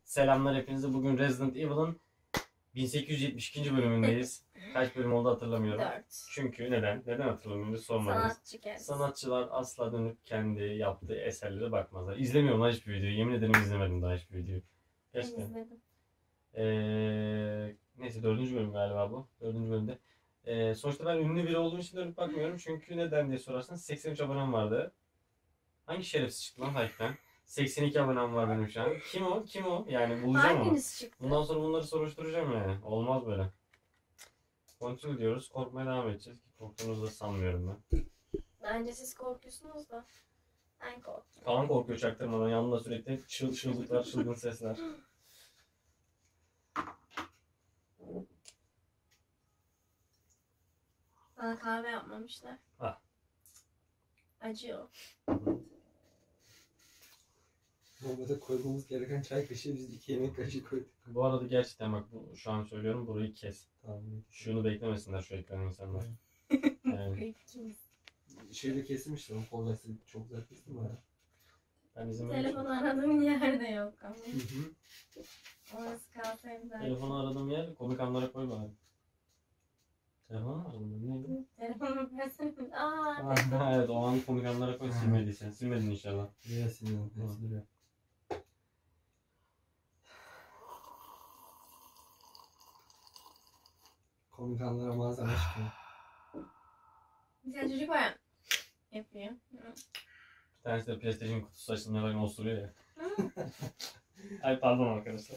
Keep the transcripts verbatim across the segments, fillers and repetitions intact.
Selamlar hepinize. Bugün Resident Evil'ın bin sekiz yüz yetmiş ikinci bölümündeyiz. Kaç bölüm oldu hatırlamıyorum. dört. Çünkü neden? Neden hatırlamıyoruz sormadınız. Sanatçı kendisi. Sanatçılar asla dönüp kendi yaptığı eserlere bakmazlar. İzlemiyorum daha hiçbir videoyu. Yemin ederim izlemedim daha hiçbir videoyu. Ben Gerçekten. izledim. Ee, neyse dördüncü bölüm galiba bu. Dördüncü bölümde. Ee, sonuçta ben ünlü biri olduğum için dönüp bakmıyorum. Çünkü neden diye sorarsanız seksen üç abonem vardı. Hangi şerefsiz çıktı lan hakikaten? seksen iki abonem var benim şu an. Kim o? Kim o? Yani bulacağım ama. Hanginiz çıktı? Bundan sonra bunları soruşturacağım yani. Olmaz böyle. Kontrol ediyoruz. Korkmaya devam edeceğiz. Korktuğunuzu da sanmıyorum ben. Bence siz korkuyorsunuz da. Ben korktum. Kaan korkuyor çaktırmadan. Yanında sürekli çıl çığlıklar, çılgın sesler. Bana kahve yapmamışlar. Ah. Acıyor. Normalde koymamız gereken çay kaşığı biz iki yemek kaşığı koyduk. Bu arada gerçekten bak bu, şu an söylüyorum burayı kes. Tamam. Şunu beklemesinler şu ekran insanlar. Yani Şöyle kesilmişti o kollaysa çok güzel kestim bana. ben izlememişim. Telefonu aradığım yerde yok ama. Hı hı. Orası kalsaydı zaten. Telefonu aradığım yer komik anlara koy bari. Telefonu aradım neydi? Telefonu versene. Aa. Ah, evet o an komik anlara koy silmediysen. Silmedin inşallah. Niye siliyorum? Hepsi duruyor. Komik anlara malzeme çıkıyor. Bir tane çocuk var. Yapıyor. Bir tanesi de PlayStation kutusu açılmaya bakın osuruyor ya. Ay pardon arkadaşlar.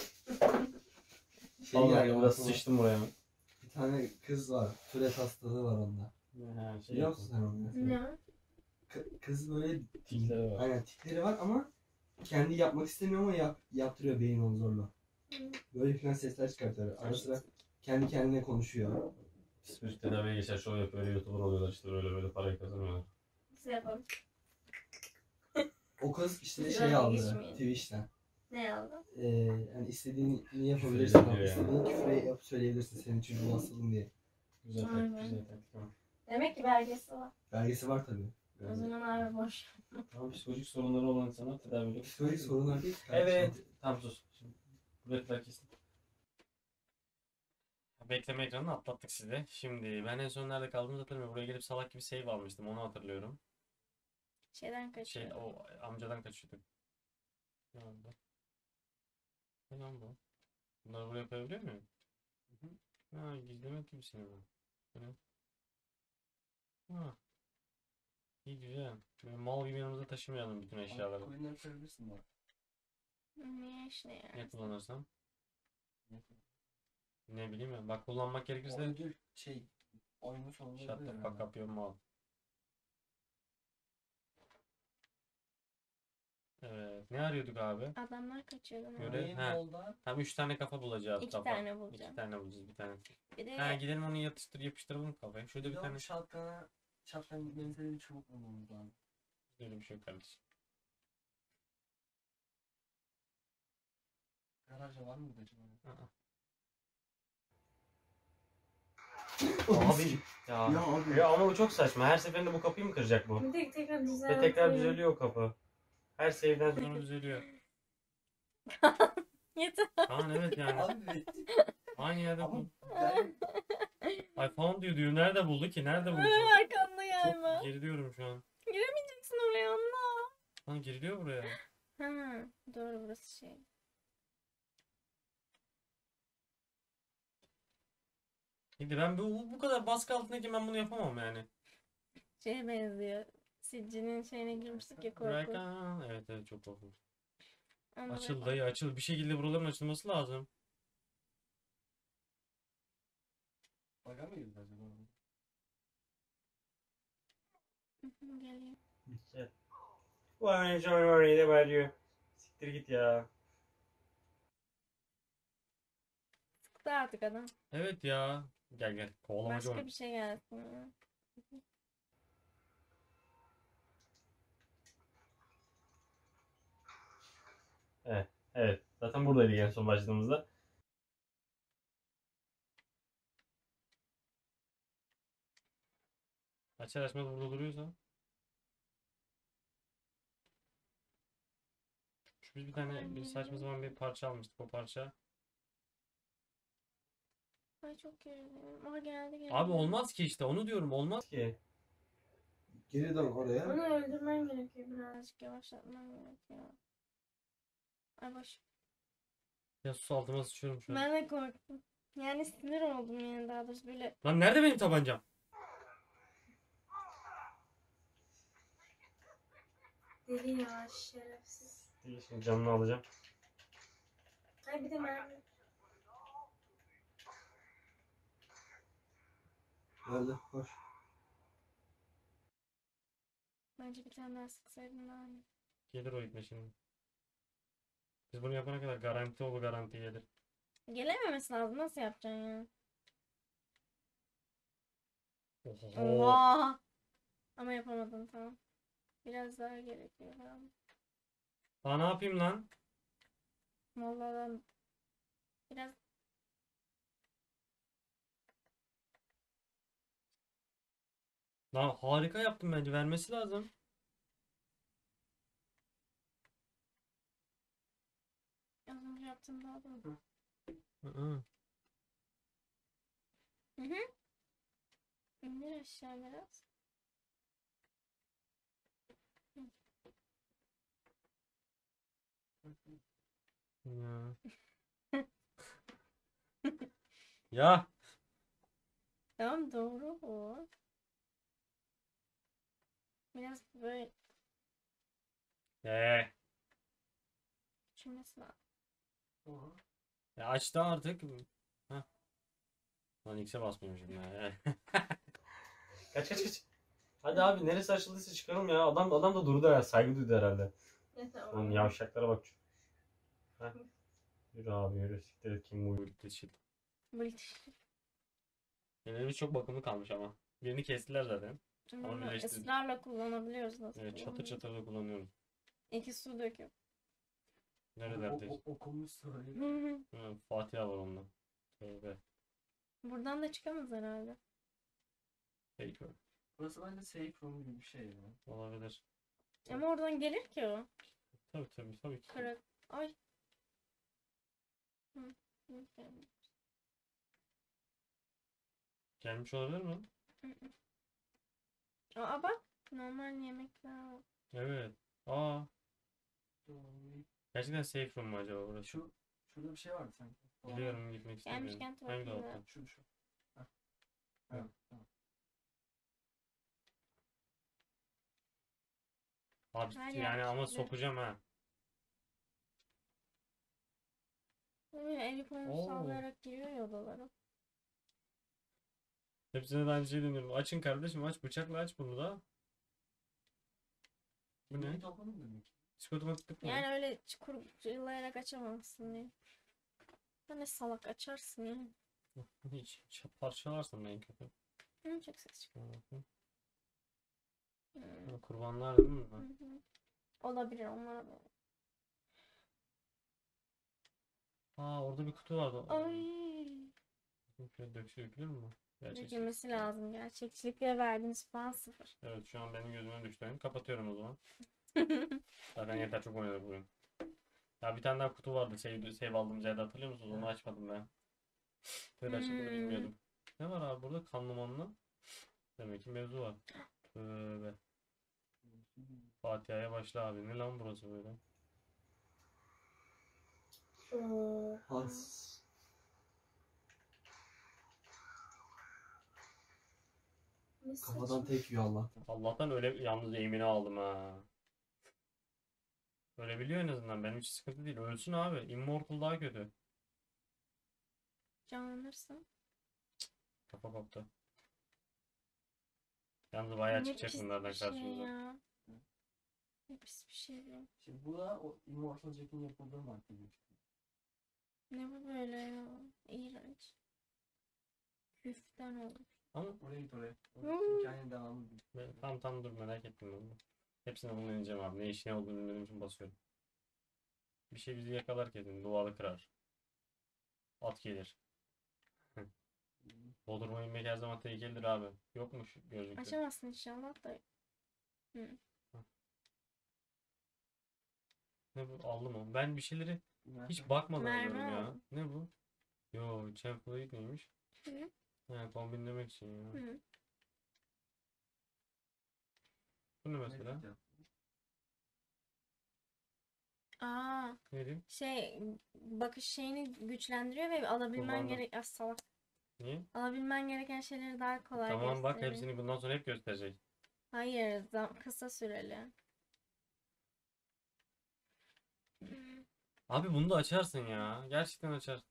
Şey Vallahi geldi biraz aklıma. sıçtım buraya. Bir tane kız var. Turet hastalığı var onda. Ha, şey Biliyor musun sen onu? Ne? K- kız böyle Tikleri var. aynen tikleri var ama kendi yapmak istemiyor ama yap, yaptırıyor beyin onu zorla. Böyle falan sesler çıkartıyor. Ara sıra kendi kendine konuşuyor. Psikolojik tedaviye geçer, şov yapıyor, öyle YouTuber oluyorlar işte böyle böyle parayı kazanıyorlar. Nasıl yapalım? O kız işte Güzel şey aldı geçmeyin. Twitch'ten. Ne aldın? Ee, yani istediğini yapabilirsin. Küfür ediyor İstediğin küfür yap söyleyebilirsin senin çocuğun hastalığın diye. Güzel Aynen. taktik, güzel taktik ama. Demek ki belgesi var. Belgesi var tabii. O Yani, zaman abi boş. Ama psikolojik sorunları olan insanlar tedaviyle... psikolojik sorunlar değil. Evet. Tamam sus. Şimdi buraya kadar kesin. Bekleme ekranını atlattık size. Şimdi ben en son nerede kaldığımı hatırlamıyorum. Buraya gelip salak gibi save almıştım. Onu hatırlıyorum. Şeyden kaçıyor. Şey, o amcadan kaçıyorduk. Ne oldu? Ne lan bu? Bunları buraya koyabiliyor muyum? Hı hı. Ha, gizlemek gibi seni bu. Böyle. Ha. İyi güzel. Böyle mal gibi yanımıza taşımayalım bütün eşyaları. Koyunları koyabilirsin bak. Niye işte ya? Ne kullanırsam? Ne bileyim ya. Bak kullanmak gerekirse Ödül şey oyunun sonunda shut the fuck up your mouth. Evet. Ne arıyorduk abi? Adamlar kaçıyor değil mi? Göre- Neyin Ha. oldu? Tam üç tane kafa bulacağız. İki kafa. tane bulacağım. İki tane bulacağız. Bir tane. Bir de Ha gidelim onu yatıştır yapıştıralım kafaya. Şöyle bir tane. Yok şatkana şatkan benzeri bir çubuk bulmamız lazım. Öyle bir şey yok kardeşim. Garajda var mıydı acaba? Aa. Abi ya. Ya abi. Ya ama bu çok saçma. Her seferinde bu kapıyı mı kıracak bu? bir tek tekrar Ve düzeltiyor. tekrar düzeliyor o kapı. Her save'den sonra düzeliyor. Yeter. Kaan evet yani. Abi Aynı yerde ama bu. ben Ay found diyor diyor. Nerede buldu ki? Nerede buldu? Arkanda gelme. Çok geriliyorum şu an. Giremeyeceksin oraya anla. Lan geriliyor buraya. Ha, doğru burası şey. Şimdi ben bu, bu kadar baskı altındayken ben bunu yapamam yani. Şeye benziyor. Sicinin şeyine girmiştik ya korku. Raykan. Evet evet çok korkunç. Onu Açıl böyle- dayı açıl. Bir şekilde buraların açılması lazım. baga mı girdi acaba? Hı hı, geliyor. Evet. Ulan şu an orayı da bağırıyor. Siktir git ya. Sıktı artık adam. Evet ya. Gel gel. Kovalamacı Başka oyun. bir şey gelsin. ya. Evet. Evet. Zaten buradaydı en son başladığımızda. Açar açmaz burada duruyorsa. Biz bir tane bir saçma sapan bir parça almıştık, o parça. Ay çok gerildim. Aha geldi geldi. Abi olmaz ki işte, onu diyorum, olmaz ki. Geri dön oraya. Onu öldürmen gerekiyor, birazcık yavaşlatman gerekiyor. Ay boş. Ya sus, altıma sıçıyorum şu an. Ben de korktum. Yani sinir oldum yani, daha doğrusu böyle. Lan nerede benim tabancam? Deli ya, şerefsiz. İyi, şimdi canını alacağım. Ay bir de mermi. Nerede? Koş. Bence bir tane daha sıksaydın daha iyi. Gelir o ipne şimdi. Biz bunu yapana kadar garanti ol, garanti gelir. Gelememesi lazım, nasıl yapacaksın ya? Oho. Oha! Ama yapamadın, tamam. Biraz daha gerekiyor falan. Daha ne yapayım lan? Vallahi ben biraz Lan harika yaptım, bence vermesi lazım. az önce yaptığım daha da. Hı hı. Hı hı. İndir aşağı biraz. Ya. Ya. Tamam, doğru o. Biraz böyle Ee. küçülmesi lazım. Ya açtı artık. Heh. Lan X'e basmıyormuşum ya. Kaç kaç kaç. Hadi abi, neresi açıldıysa çıkarım ya. Adam adam da durdu ya. Saygı duydu herhalde. Neyse Lan yavşaklara bak. Heh. Yürü abi yürü. Siktir et, kim bu birlikte çil. British. Ellerimiz çok bakımlı kalmış ama. Birini kestiler zaten. Ama Bunu birleştirdik. ısrarla kullanabiliyoruz nasıl? Evet, çatır çatır da kullanıyoruz. İki su döküp. Nerelerdeyiz? Okumuş söyle. Ha, Fatiha var onda. Tövbe. Buradan da çıkamaz herhalde. Fake o. Burası bence safe room gibi bir şey ya. Olabilir. Ama oradan gelir ki o. Tabii tabii tabii ki. Kara... Ay. Hı. Hı, geldi. Gelmiş olabilir mi? Hı hı. Aa bak. Normal yemekler var. Evet. Aa. Gerçekten safe room mu acaba burası? Şu şurada bir şey vardı sanki. Biliyorum, gitmek istemiyorum. Gelmişken Hangi tuvaletinde. dolapta? Şu şu. Heh. Evet. Tamam. Abi Her yani yer ama kirli. sokacağım ha. Böyle eli kolunu Oo. sallayarak giriyor ya odalara. Hepsine de aynı şeyi deniyorum. Açın kardeşim, aç, bıçakla aç bunu da. Bu ne? Psikotomatik Yani mi? öyle kurcalayarak açamazsın diye. Sen ne salak açarsın ya. Hiç ç- parçalarsın en kötü. Hı, çok ses çıkıyor. Hı hı. Hı. Ha, kurbanlar değil mi? Hı hı. Olabilir, onlara da. Aa, orada bir kutu vardı. Ay. Şöyle dök, dökülür mü? Gerçekçi. Dökülmesi lazım. Gerçekçilikle verdiğiniz puan sıfır. Evet, şu an benim gözüme düştü. Kapatıyorum o zaman. Zaten yeter, çok oynadık bugün. Ya bir tane daha kutu vardı. Save, save aldığımız yerde, hatırlıyor musunuz? Onu açmadım ben. Böyle açıldığını Hmm. bilmiyordum. Ne var abi burada? Kanlı manlı. Demek ki mevzu var. Tövbe. Fatiha'ya başla abi. Ne lan burası böyle? Has. Kafadan tek yiyor Allah. Allah'tan öyle, yalnız eğimini aldım ha. Ölebiliyor en azından. Benim için sıkıntı değil. Ölsün abi. Immortal daha kötü. Canlanırsın. Kafa koptu. Yalnız bayağı Ne çıkacak pis bunlardan bir şey karşımıza. ya. Ne pis bir şey bu. Şimdi bu da o Immortal Jack'in yapıldığı madde gibi. Ne bu böyle ya? İğrenç. Küften olmuş. Ama Oraya git oraya. Hmm. Hikayenin devamı gibi. ben- tam tam dur, merak ettim ben de. Hepsine bunu deneyeceğim abi. Ne işine olduğunu bilmediğim için basıyorum. Bir şey bizi yakalar kesin. Duvarı kırar. At gelir. Bodrum'a inmek her zaman tehlikelidir abi. Yokmuş gözlükte. Açamazsın inşallah da. Hı. Ne bu? Aldım onu. Ben bir şeyleri Ne? hiç bakmadan Mermi alıyorum ya. aldım. Ne bu? Yo, Champlate neymiş? Hı. Ha, kombinlemek için ya. Hı. Bu ne mesela? Aa, Ne diyeyim? şey bakış şeyini güçlendiriyor ve alabilmen Kullandım. gerek az salak. Niye? Alabilmen gereken şeyleri daha kolay Tamam bak, gösteriyor. hepsini bundan sonra hep gösterecek. Hayır, zam- kısa süreli. Abi bunu da açarsın ya. Gerçekten açarsın.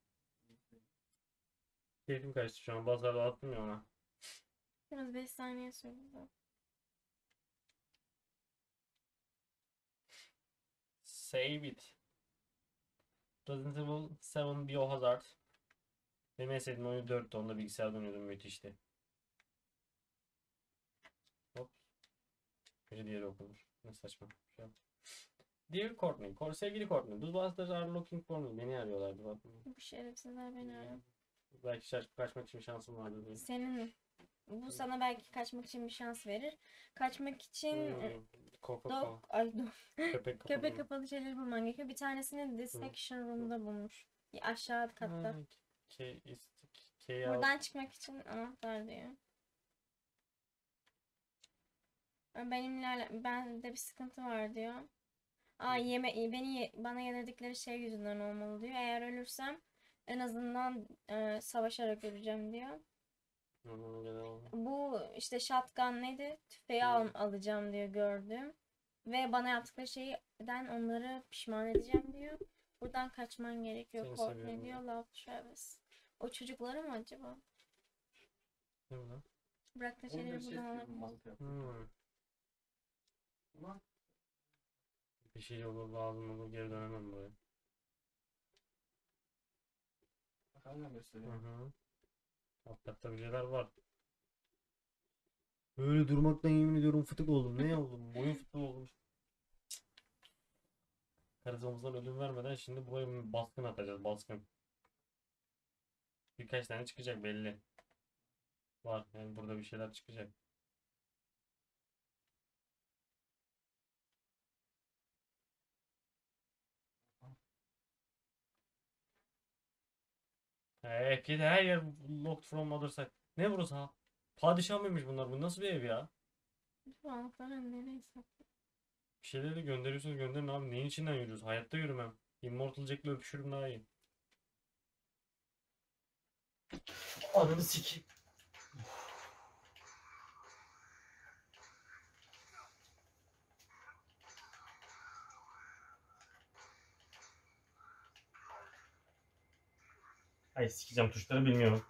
Keyfim kaçtı şu an. Bazıları attım ya ona. Biraz beş saniye sürdü. Save it. Resident Evil seven Biohazard. Benim en sevdiğim oyun dörttü. Onda bilgisayarda oynuyordum. Müthişti. Hop. Biri diğeri okunur. Ne saçma. Şey yap. Dear Courtney. Cor sevgili Courtney. The Busters are looking for me. Beni arıyorlardı bak. Bu şerefsizler beni arıyor. Belki şaşıp kaçmak için bir şansım vardı diye. Senin bu sana belki kaçmak için bir şans verir. Kaçmak için e, Hmm. Coca dog, Cola. ay dog, Köpek kapalı. köpek kapalı şeyleri bulman gerekiyor. Bir tanesini dissection room'da bulmuş. Aşağı katta. K is K Buradan çıkmak için anahtar diyor. Benimle ala- bende bir sıkıntı var diyor. Aa, yeme beni ye- bana yedirdikleri şey yüzünden olmalı diyor. Eğer ölürsem en azından e, savaşarak öleceğim diyor. Bu işte shotgun neydi? Tüfeği al alacağım diyor gördüm. Ve bana yaptıkları şeyden onları pişman edeceğim diyor. Buradan kaçman gerekiyor. Seni Courtney seviyorum diyor. Love Travis. O çocukları mı acaba? Ne bu lan? Bıraktığı şeyleri buradan alabilir. Hmm. Bir şey olur lazım olur, geri dönemem buraya. Hala Hı gösteriyor. hı. Alt katta bir şeyler var. Böyle durmaktan yemin ediyorum fıtık oldum. Ne oldum? Boyun fıtığı oldum. Karizmamızdan ödün vermeden şimdi buraya bir baskın atacağız. Baskın. Birkaç tane çıkacak belli. Var. Yani burada bir şeyler çıkacak. Hey, kid, her yer locked from other side. Ne burası ha? Padişah mıymış bunlar? Bu nasıl bir ev ya? Bu anahtarı nereye saklıyor? Bir şeyleri de gönderiyorsunuz, gönderin abi. Neyin içinden yürüyoruz? Hayatta yürümem. Immortal Jack'le öpüşürüm daha iyi. Ananı sikeyim. Ay sikeceğim, tuşları bilmiyorum.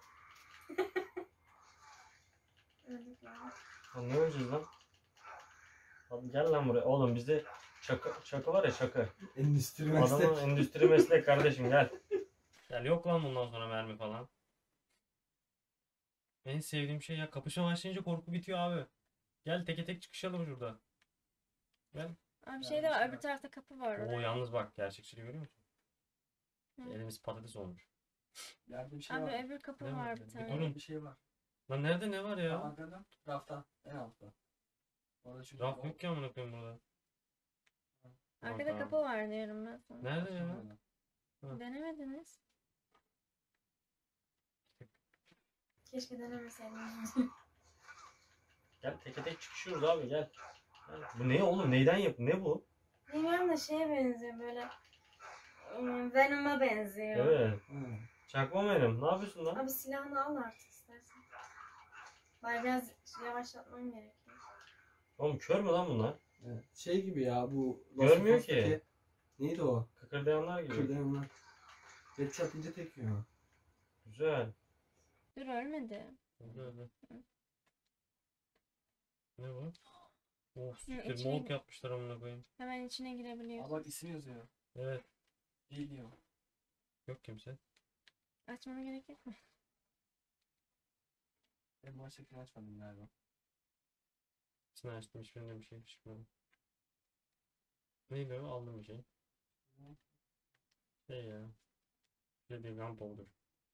Lan ne öleceğiz lan? Lan gel lan buraya. Oğlum bizde çakı, çakı var ya, çakı. Endüstri meslek. Adamın endüstri meslek kardeşim, gel. Gel, yok lan bundan sonra mermi falan. En sevdiğim şey ya, kapışma başlayınca korku bitiyor abi. Gel teke tek çıkışalım şurada. Gel. Abi bir şey de var. Öbür tarafta kapı var. Oo, oraya. yalnız bak, gerçekçiliği görüyor musun? Hı. Elimiz patates olmuş. Yerde bir şey Abi var. öbür kapı Ne var var? bir Bir tane. durun. Bir şey var. Lan nerede ne var ya? Arkadan rafta. En altta. Orada çünkü Raf yok ki amına koyayım burada. Arkada Tamam. kapı var diyorum ben sana. Nerede ya? Hı. Denemediniz. Keşke denemeseydiniz. Gel teke tek çıkışıyoruz abi, gel. Gel. Bu ne oğlum? Neyden yap? Ne bu? Bilmiyorum da şeye benziyor böyle. ım, Venom'a benziyor. Evet. Hı. Çakma benim. Ne yapıyorsun lan? Abi silahını al artık istersen. Bari biraz yavaşlatman gerekiyor. Oğlum kör mü lan bunlar? Evet. Şey gibi ya bu. Görmüyor Last of Us'taki- ki. Neydi o? Kıkırdayanlar gibi. Kırdayanlar. Headshot ince tekiyor. Güzel. Dur ölmedi. Güzel. Ne bu? Of, Hı, siktir, içine- morg yapmışlar amına koyayım. Hemen içine Aa girebiliyorsun. bak isim yazıyor. Evet. Geliyor. Yok kimse. Açmana gerek yok mu? Ben baştakini açmadım galiba. İçini açtım, hiçbirinde bir şey çıkmadı. Neydi o? Aldım bir şey. Şey ya. Şey değil, gunpowder.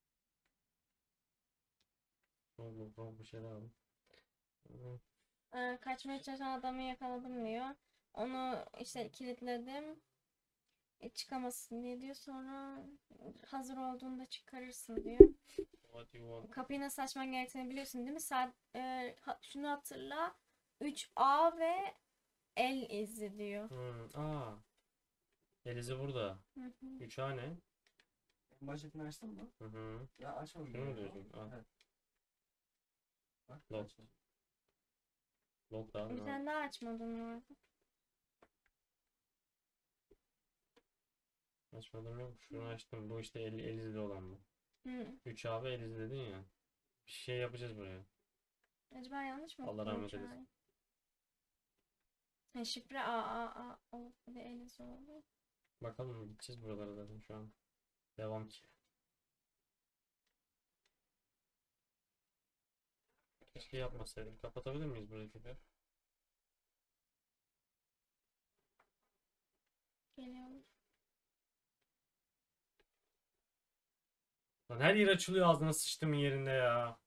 Oldu, oldu bir şeyler aldım. Hı. Ee, kaçmaya çalışan adamı yakaladım diyor. Onu işte kilitledim. E, çıkamasın diye diyor. Sonra hazır olduğunda çıkarırsın diyor. What you want? Kapıyı nasıl açman gerektiğini biliyorsun değil mi? Saat, e, ha- şunu hatırla. üç A ve el izi diyor. Hmm, aa. Elizi burada. Hı hı. üç A ne? En baştakini açtın mı? Hı hı. Ya açmadım. Şunu mu ya. diyorsun? Aa. Evet. Bak, Lock. açtım. Lock daha Bir ne? tane daha açmadın vardı. Açmadım yok. Şunu açtım. Bu işte el, Elizli olan mı? Hı. üç A ve Elizli dedin ya. Bir şey yapacağız buraya. Acaba yanlış mı Allah okudum rahmet şu eylesin. an? Ha, şifre A A A olup bir de el izi oldu. Bakalım gideceğiz buralara zaten şu an. Devam ki. Keşke yapmasaydım. Kapatabilir miyiz burayı tekrar? Geliyorum. Lan her yer açılıyor ağzına sıçtım yerinde ya.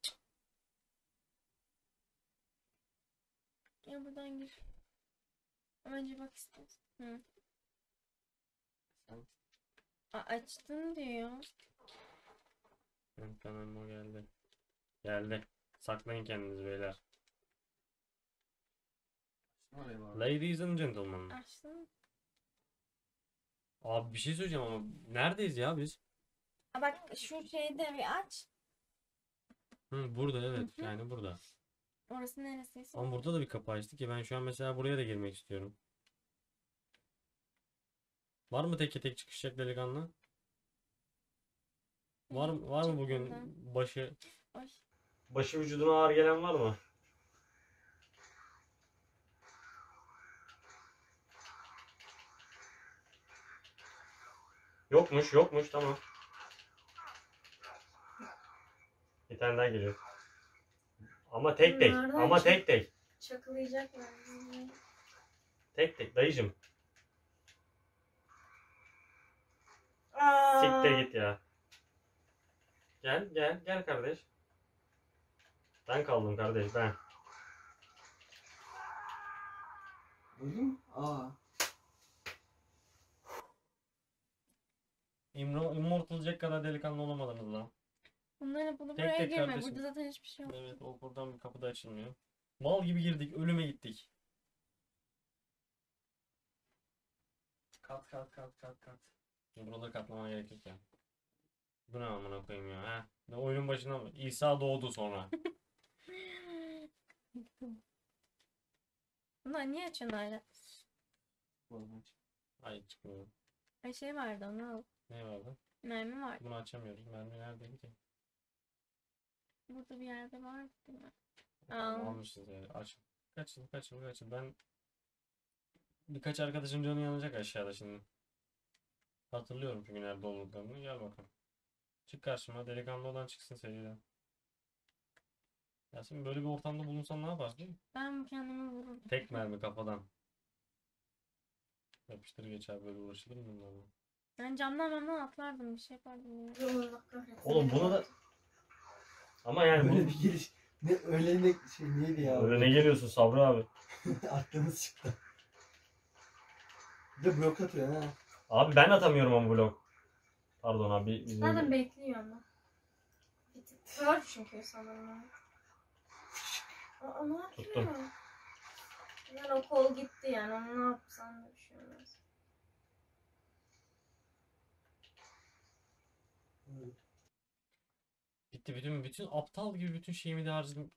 Gel buradan gir. Önce bak istersen. Hı. Sen- A, açtın diyor. Hı, tamam o geldi. Geldi. Saklayın kendinizi beyler. Açtın oraya bak. Ladies and gentlemen. Açtın. Abi bir şey söyleyeceğim ama neredeyiz ya biz? Aa, bak şu şeyi de bir aç. Hı, burada evet. Hı hı. Yani burada. Orası neresiyse. Ama burada da bir kapı açtık ki ben şu an mesela buraya da girmek istiyorum. Var mı tek tek çıkacak delikanlı? Var mı var mı Çık bugün buradan. başı Oy. başı vücuduna ağır gelen var mı? Yokmuş, yokmuş tamam. Bir tane daha geliyor. Ama tek tek, Nereden ama çık- tek tek. Çakılayacaklar. Tek tek dayıcım. Aa. Siktir git ya. Gel, gel, gel kardeş. Ben kaldım kardeş, ben. Duydun mu? Aa. İmro, immortalacak kadar delikanlı olamadınız lan. Bunları bunu Tek buraya tek girme. kardeşim. Burada zaten hiçbir şey yok. Evet, o buradan bir kapı da açılmıyor. Mal gibi girdik, ölüme gittik. Kat kat kat kat kat. Buraları katlamana gerek yok ya. Bu ne amına koyayım ya. Heh. Ne oyunun başında mı? İsa doğdu sonra. Bunlar niye açıyorsun hala? Oğlum, Ay çıkmıyor. Ay şey vardı onu al. Ne vardı? Mermi vardı. Bunu açamıyoruz. Mermi neredeydi ki? Burada bir yerde vardı değil mi? Tamam, Aa. almışız yani. Aç. Kaçın kaçın kaçın. Ben birkaç arkadaşın canı yanacak aşağıda şimdi. Hatırlıyorum çünkü nerede olduklarını. Gel bakalım. Çık karşıma. Delikanlı olan çıksın seriden. Ya şimdi böyle bir ortamda bulunsan ne yaparsın? Ben kendimi vururum. Tek mermi kafadan. Yapıştır geç abi, böyle uğraşılır mı bunlarla? Ben camdan camdan atlardım. Bir şey yapardım. Ya. Oğlum bunu da... Ama yani Böyle bu... bir giriş. Ne öyle ne şey neydi ya? Öyle ne geliyorsun Sabri abi? Aklımız çıktı. Bir de blok atıyor ha. Abi ben atamıyorum ama blok. Pardon abi. Bizim... Zaten bekliyor ama. Bir tık kör çünkü sanırım. Aa, ne yapıyor? Tuttum. Yani o kol gitti yani. Onu ne yapsan da bir şey olmaz. Bitti bütün bütün aptal gibi bütün şeyimi de harcadım.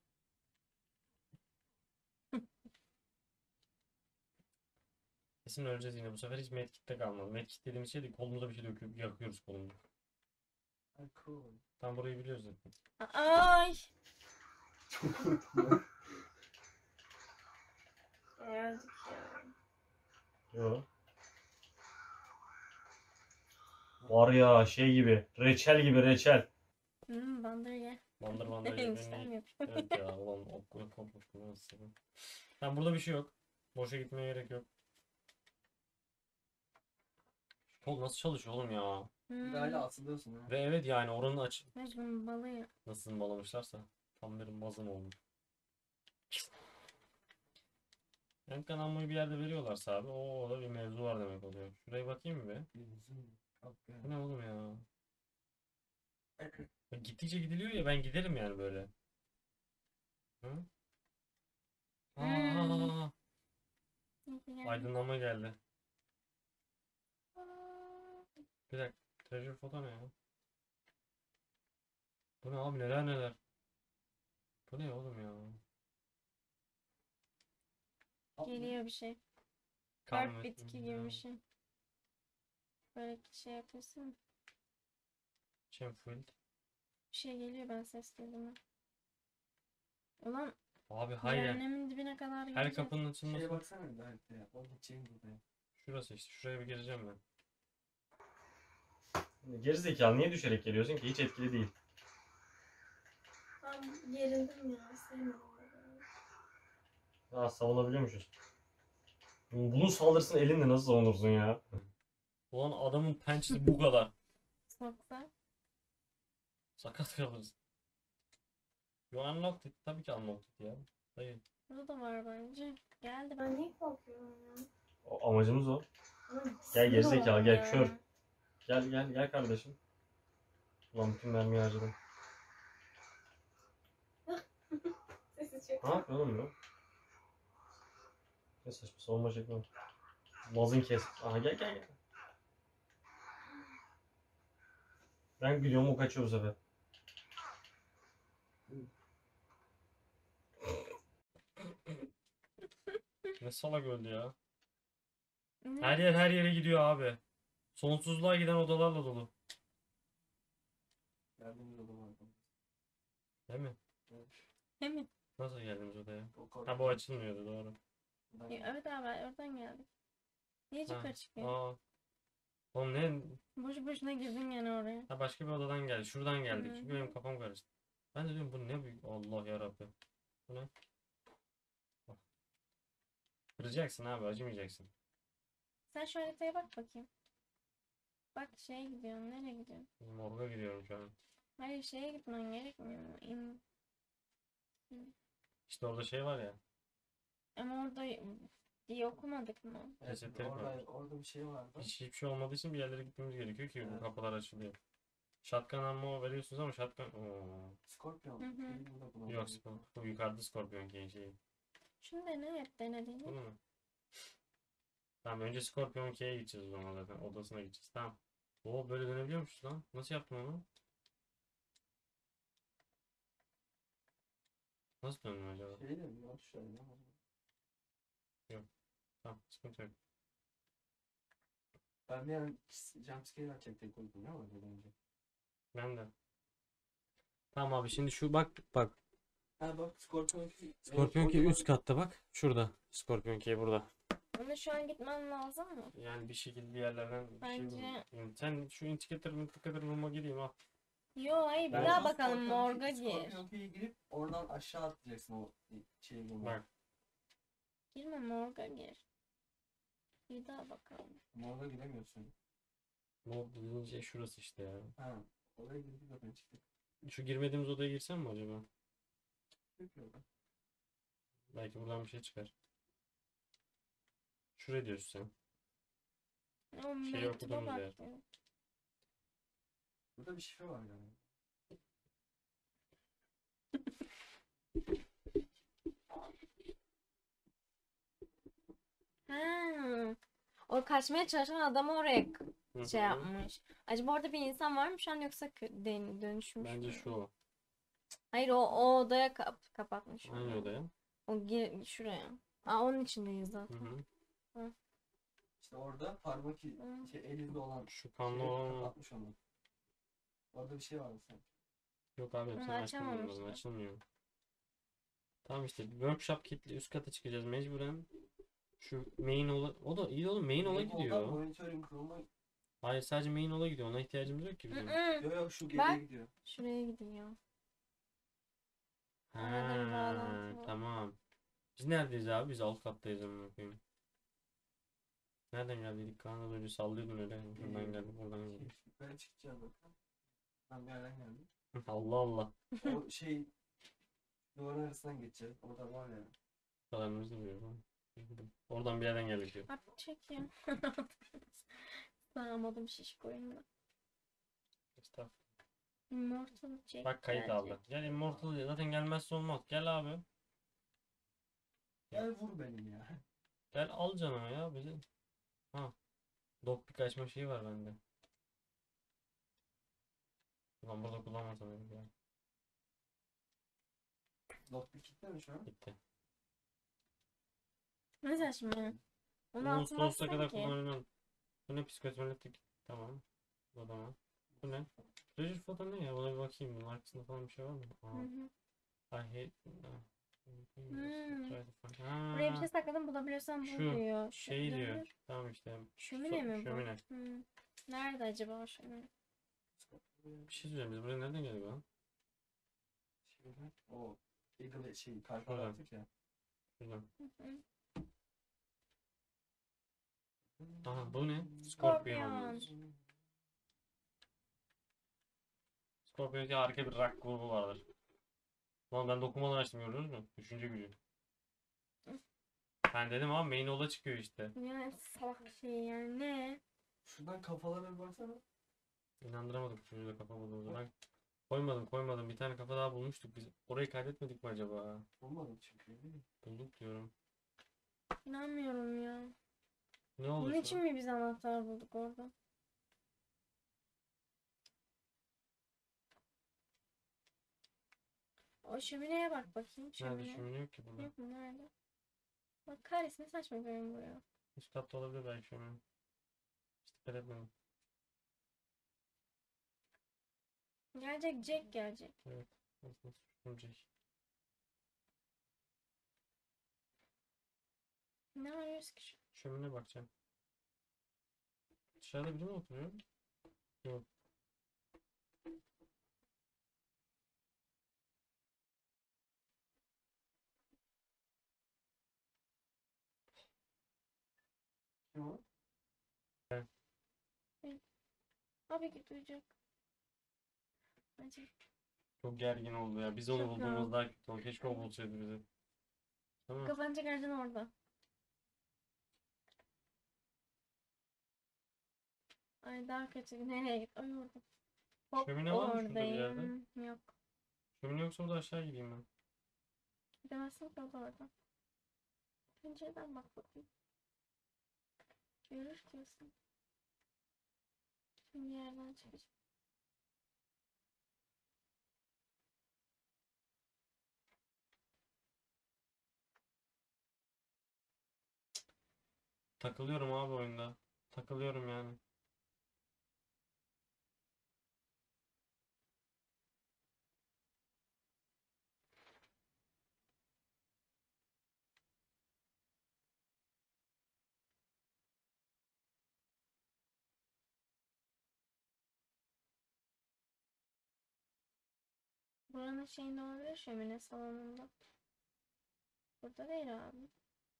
Kesin öleceğiz yine bu sefer, hiç medkit'te kalmadı. Medkit dediğimiz şey değil, kolumuza bir şey döküp yakıyoruz kolumuzu. Ay, cool. Tam burayı biliyoruz zaten. Ay. Çok korktum ya. Öldük ya. Yo. Var ya şey gibi, reçel gibi reçel. Hmm, bandır ye. Bandır bandır Eniştem yemeğini. yapıyor. Evet ya ulan okula korkmuş bunu nasıl. Tamam burada bir şey yok. Boşa gitmeye gerek yok. Kol nasıl çalışıyor oğlum ya? Hmm. Hala asılıyorsun ha. Ve evet yani oranın aç... Mecnun balığı. Nasıl bağlamışlarsa tam benim bazım oldu. Yankı namluyu bir yerde veriyorlarsa abi o da bir mevzu var demek oluyor. Şuraya bakayım mı be? Bu ne oğlum ya? Ya gittikçe gidiliyor ya ben giderim yani böyle. Hı? Hmm. Aa, aydınlanma geldi. Bir dakika. Treasure foto ne ya? Bu ne abi neler neler. Bu ne oğlum ya? Geliyor bir şey. Kan Dört ve- bitki gibi bir şey. Böyle şey yapıyorsun. Chenfield. Bir şey geliyor, ben ses duydum. ha. Ulan Abi hayır. cehennemin dibine kadar Her gideceğiz. kapının Şeye açılması. baksana bir daha ya. O gideceğim burada. Şurası işte. Şuraya bir gireceğim ben. Gerizekalı niye düşerek geliyorsun ki? Hiç etkili değil. Ben gerildim ya. Sevmiyorum. Aa savunabiliyormuşuz. Bunun saldırısını elinle nasıl savunursun ya? Ulan adamın pençesi bu kadar. Soksa. Sakat kalırız. You unlocked it. Tabii ki unlocked it ya. Hayır. Burada da var bence. Geldi, ben niye korkuyorum ya? O, amacımız o. Ama Gel gerizekalı bismillah gel ya. kör. Gel gel gel kardeşim. Ulan bütün mermiyi harcadım. Sesi çok. Ne yapıyor oğlum bu? Ne saçma savunma şekli var. Mazın kes. Aha gel gel gel. Ben gidiyorum o kaçıyor bu sefer. Ne salak öldü ya. Her yer her yere gidiyor abi. Sonsuzluğa giden odalarla dolu. Geldiğimiz oda var. Değil mi? Değil mi? Nasıl geldiniz odaya? O Ha bu açılmıyordu doğru. Ya, evet abi, oradan geldik. Niye Ha. yukarı çıkıyor? Aa. Oğlum ne? Boşu boşuna girdin yani oraya. Ha başka bir odadan geldi. Şuradan geldik. Hı. Çünkü benim kafam karıştı. Ben de diyorum bu ne büyük. Allah yarabbim. Bu ne? Bak. Kıracaksın abi acımayacaksın. Sen şu haritaya bak bakayım. Bak şeye gidiyorsun. Nereye gidiyorsun? Morga gidiyorum şu an. Hayır, şeye gitmen gerekmiyor mu? İn- İşte orada şey var ya. Ama orada diye okumadık mı? Evet, Esoterik orada, var. orada bir şey vardı. Hiç hiçbir şey olmadığı için bir yerlere gitmemiz gerekiyor ki bu Evet. kapılar açılıyor. Shotgun ammo veriyorsunuz ama shotgun... Oo. Scorpion. Hı hı. Şeyi burada kullandım. Yok Scorpion. Bu yukarıda Scorpion King şeyi. Şunu dene, hep denediğini. Bunu mu? Tamam önce Scorpion K'ye gideceğiz o zaman zaten. Odasına gideceğiz. Tamam. Oo böyle dönebiliyormuşuz lan. Nasıl yaptın onu? Nasıl döndün acaba? Şey de bir yan tuşları ya. Tamam sıkıntı yok. Ben bir an jumpscare açacak tek koydum ya orada önce. Ben de. Tamam abi şimdi şu bak bak. Ha bak Scorpion iki. Scorpion Key üst katta bak. Şurada. Scorpion Key burada. Ama şu an gitmen lazım mı? Yani bir şekilde bir yerlerden bir şey Bence- bul. Sen şu indikator indikator bulma gireyim al. Yo, hayır, bir Ben daha şu bakalım, Scorpion- morga gir. Scorpion ikiye girip oradan aşağı atlayacaksın o şeyi bulmaya. Bak. Girme, morga gir. Bir daha bakalım. Morga giremiyorsun. Bu dediğin şey şurası işte ya. Ha. Oraya girdik zaten çıktık. Şu girmediğimiz odaya girsem mi acaba? Çıktık yolda. Belki buradan bir şey çıkar. Şuraya diyorsun sen. O Şey mektuba okuduğumuz bak yer. diyor. Burada bir şifre var yani. Ha. O kaçmaya çalışan adamı oraya k- Hı şey hı. yapmış. Acaba orada bir insan var mı şu an, yoksa kö- den- dönüşmüş Bence mü? şu o. Hayır, o, o odaya kap- kapatmış. Hangi onu. odaya? O gir şuraya. Aa, onun içindeyiz Hı zaten. hı. İşte orada parmak i- Hı. şey elinde olan Şu kanlı şeyi olan o. kapatmış onu. Orada bir şey vardı sanki. Yok abi Onu sen açmaman lazım. açamamışlar. Açılmıyor. Tamam işte workshop kitli üst kata çıkacağız mecburen. Şu main ola o da iyi oğlum main ola Benim gidiyor. oradan monitörüm kurulma. Hayır sadece main ola gidiyor. Ona ihtiyacımız yok ki bizim. Hı-hı. Yok yok şu Bak. geriye gidiyor. Şuraya gidiyor. Ha, Arada bir bağlantı var. tamam. Biz neredeyiz abi? Biz alt kattayız amına koyayım. Nereden geldiydik? Kaan az önce sallıyordun öyle. Buradan geldik, buradan geldik. Ben çıkacağım bakın. Ben bir yerden geldim. Allah Allah. O şey duvarın arasından geçeceğiz. Orada var ya. Kadarımızı biliyorum. Oradan bir yerden geldi diyor. Abi çek ya. Sağamadım şişkoyumla. Estağfurullah. Immortal çek. Bak kayıt gelecek. aldı. Gel Immortal zaten gelmezse olmaz. Gel abi. Gel vur benim ya. Gel al canımı ya bizi. Ha. Lockpick açma şeyi var bende. Ulan burada kullanmasam dedim ya. Lockpick gitti mi şu an? Gitti. Ne saçma. Onu Bunu altına sonsuza atsana kadar ki. kullanılan. Bu ne psikosmeletik? Tamam. Bu tamam. Bu ne? Treasure foto ne ya? Buna bir bakayım. Bunun arkasında falan bir şey var mı? Hı Aa. hı. I hate... Hmm. Try to find- Ha. Buraya bir şey sakladım, bulabiliyorsan bul Şu diyor. Şu- Şey ne? diyor. Tamam işte. Şömine mi bu? Şömine. Hı. Nerede acaba o şömine? Bir şey söyleyeyim. Biz buraya nereden geldik lan? Şeyler, o Eagle şey Şuradan. kartal yaptık ya. Şuradan. Hı hı. Aha bu ne? Scorpion. Scorpion. Scorpion'daki harika bir rock grubu vardır. Lan ben dokunmadan açtım gördünüz mü? Düşünce gücü. Ben dedim ama main ola çıkıyor işte. Ya salak şey yani ne? Şuradan kafalara bir baksana. İnandıramadık çocuğu da kafa bulduğumuzu. Ben koymadım koymadım. Bir tane kafa daha bulmuştuk biz. Orayı kaydetmedik mi acaba? Olmadı çünkü değil mi? Bulduk diyorum. İnanmıyorum ya. Ne oldu Bunun şu için an? mi biz anahtar bulduk orada? O şömineye bak bakayım. Nerede Şömine. şömine yok ki burada. Yok mu? Nerede? Bak kahretsin ne saçma benim bu ya. Üst katta olabilir belki şömine. İşte dikkat etmedim. Gelecek Jack gelecek. Evet. Nasıl düşünecek? Ne arıyoruz ki şu? Şömine bakacağım. Dışarıda biri mi oturuyor? Yok. Kim o? Abi git duyacak. Acı. Çok gergin oldu ya. Biz onu Çok bulduğumuz ya. daha kötü oldu. Keşke o bulsaydı bizi. Tamam. Kapanacak harcan orada. Ay daha kötü. Nereye git? Ay orada. Hop Şömine var mı şurada bir yerde? oradayım. Yok. Şömine yoksa burada aşağı gideyim ben. Gidemezsin ki o da orada. Pencereden bak bakayım. Görür kesin. Şimdi yerden çıkacak. Takılıyorum abi oyunda. Takılıyorum yani. Buranın şeyinde olabilir şömine salonunda. Burada değil abi.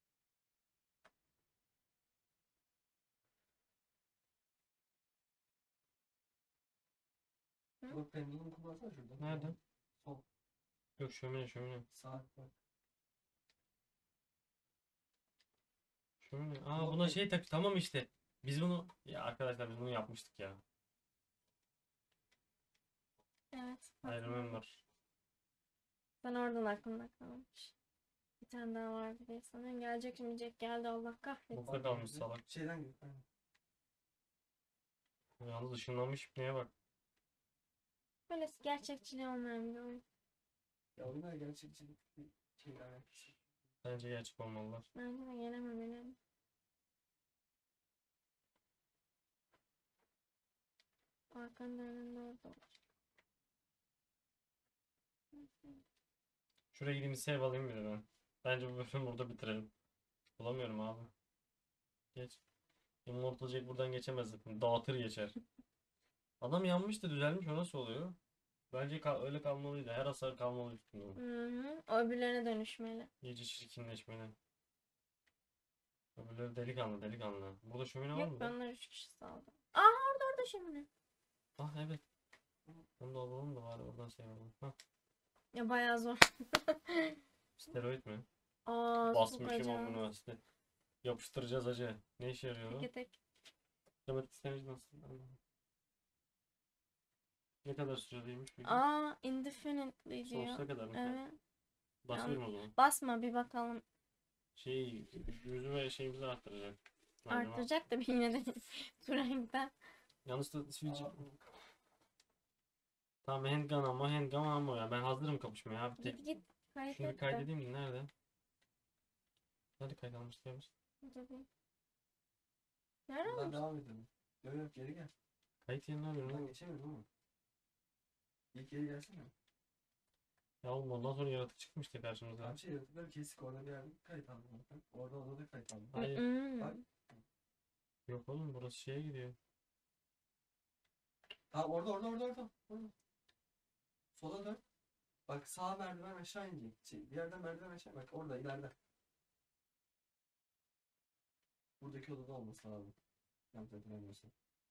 Hı? Bak pendulum kullansana şurada. Nerede? Sol. Yok şömine şömine. Sağ bak. Şömine. Aa Yok, buna yok. şey tak. Tamam işte. Biz bunu ya arkadaşlar biz bunu yapmıştık ya. Evet. I hatırladım. remember. Ben oradan aklımda kalmış. Bir tane daha vardı diye sanıyorum. Gelecek şimdi Jack geldi Allah kahretsin. Burada kalmış salak. Şeyden gir. Aynen. Yalnız ışınlanmış neye bak. Böyle gerçekçiliği olmayan bir oyun. Ya oyunlar gerçekçilik bir şeyle alakası. Bence gerçek olmalılar. Bence de gelememeli. Arkanın önünde orada olacak. Şuraya gideyim bir save alayım bir de ben. Bence bu bölümü burada bitirelim. Bulamıyorum abi. Geç. Immortal Jack buradan geçemez zaten. Dağıtır geçer. Adam yanmış da düzelmiş o nasıl oluyor? Bence ka- öyle kalmalıydı. Her hasar kalmalı üstünde. o. Hı hı. O öbürlerine dönüşmeli. İyice çirkinleşmeli. Öbürleri delikanlı delikanlı. Burada şömine var Yok mı? ben da? onları üç kişi saldım. Aa orada orada şimdi. Ah evet. Onu da alalım da bari oradan save alalım. Hah. Ya bayağı zor. Steroid mi? Aa, Basmışım sokacağım. amına işte. Yapıştıracağız acı. Ne işe yarıyor o? Tek tek. Demet istemeci nasıl? Allah'ım. Ne kadar süreliymiş peki? Aa, indefinitely diyor. Sonsuza kadar mı? kadar? Evet. Basıyorum o zaman. Basma, bir bakalım. Şey, yüzü ve şeyimizi arttıracak. Galiba. Arttıracak da bir yine de Turing'den. Yalnız da switch... Tamam handgun ama handgun ama ya ben hazırım kapışmaya abi. Tek... Git git. Kaydet Şunu bir de. kaydedeyim de nerede? Nerede kaydalmıştık ya biz? Dur bir. Nerede Buradan olmuş? devam edelim. Yok yok geri gel. Kayıt yerine arıyorum Buradan lan. geçemiyorum ama. İlk geri gelsene. Ya oğlum ondan sonra yaratık çıkmıştı karşımıza. Tam şey yaratıkları kesik orada bir yerde kayıt aldım. Ben. Orada orada da kayıt aldım. Hayır. Mm. Bak. Yok oğlum burası şeye gidiyor. Tamam orada orada orada orada. orada. Sola dön. Bak sağ merdiven aşağı inecek. Şey, bir yerden merdiven aşağı. Bak orada ileride. Buradaki odada olması lazım. Yanlış hatırlamıyorsam.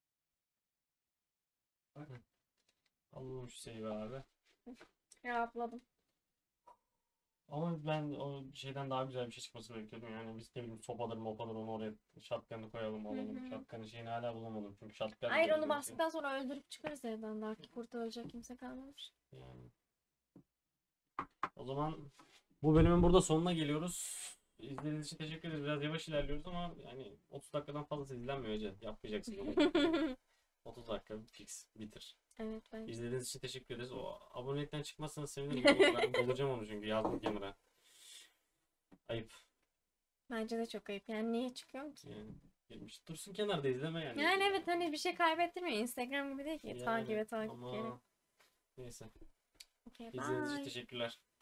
Bak. Alalım şu save abi. Rahatladım. Ama ben o şeyden daha güzel bir şey çıkmasını bekliyordum. Yani biz ne bileyim sopadır mopadır onu oraya shotgun'ı koyalım alalım. hı. Shotgun'ın şeyini hala bulamadım. Çünkü shotgun Hayır, diyoruz onu belki. bastıktan sonra öldürüp çıkarız evden. Daha ki kurtarılacak kimse kalmamış. Yani. O zaman bu bölümün burada sonuna geliyoruz. İzlediğiniz için teşekkür ederiz. Biraz yavaş ilerliyoruz ama yani otuz dakikadan fazlası izlenmiyor Ece. Yapmayacaksın bunu. otuz dakika fix bitir. Evet, bence. İzlediğiniz için teşekkür ederiz. O abonelikten çıkmazsanız sevinirim. Ben bulacağım onu çünkü yazdım kenara. Ayıp. Bence de çok ayıp. Yani niye çıkıyorum ki? Yani girmiş. Dursun kenarda izleme yani. Yani evet, hani bir şey kaybettirmiyor. Instagram gibi değil ki. Yani Takip et takip ama geri. neyse. Okay, İzlediğiniz için bye. teşekkürler.